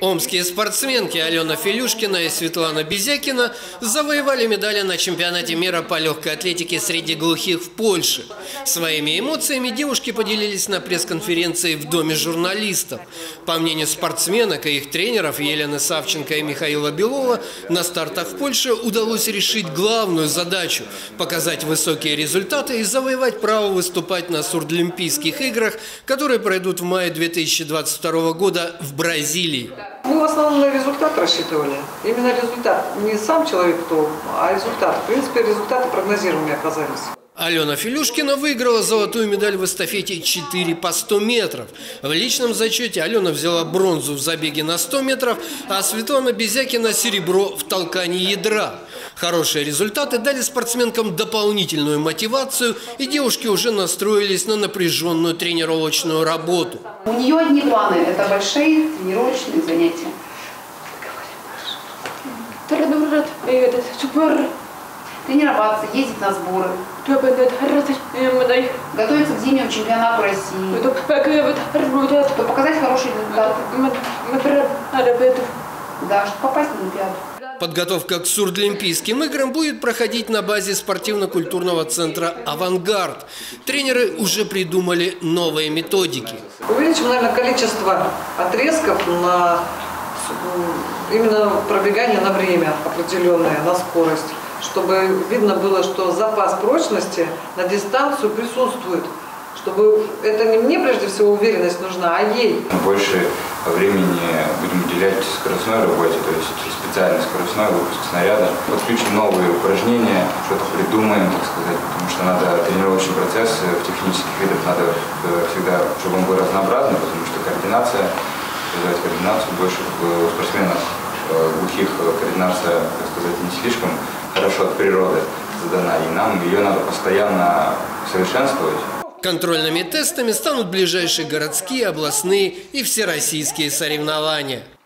Омские спортсменки Алена Филюшкина и Светлана Безякина завоевали медали на чемпионате мира по легкой атлетике среди глухих в Польше. Своими эмоциями девушки поделились на пресс-конференции в Доме журналистов. По мнению спортсменок и их тренеров Елены Савченко и Михаила Белова, на стартах в Польше удалось решить главную задачу – показать высокие результаты и завоевать право выступать на Сурдлимпийских играх, которые пройдут в мае 2022 года в Бразилии. Мы в основном на результат рассчитывали. Именно результат. Не сам человек, а результат. В принципе, результаты прогнозируемые оказались. Алена Филюшкина выиграла золотую медаль в эстафете 4 по 100 метров. В личном зачете Алена взяла бронзу в забеге на 100 метров, а Светлана Безякина – серебро в толкании ядра. Хорошие результаты дали спортсменкам дополнительную мотивацию, и девушки уже настроились на напряженную тренировочную работу. У нее одни планы – это большие тренировочные занятия. Тренироваться, ездить на сборы, готовиться к зимнему чемпионату России, показать хороший результат, да, чтобы попасть на Олимпиаду. Подготовка к Сурдлимпийским играм будет проходить на базе спортивно-культурного центра «Авангард». Тренеры уже придумали новые методики. Увеличим, наверное, количество отрезков на именно пробегание на время определенное, на скорость, чтобы видно было, что запас прочности на дистанцию присутствует. Чтобы это не мне прежде всего уверенность нужна, а ей. Больше времени будем уделять скоростной работе, то есть специальный скоростной выпуск снаряда. Подключим новые упражнения, что-то придумаем, так сказать, потому что надо тренировочный процесс в технических видах надо всегда, чтобы он был разнообразный, потому что координацию больше у спортсменов глухих координация, так сказать, не слишком хорошо от природы задана, и нам ее надо постоянно совершенствовать. Контрольными тестами станут ближайшие городские, областные и всероссийские соревнования.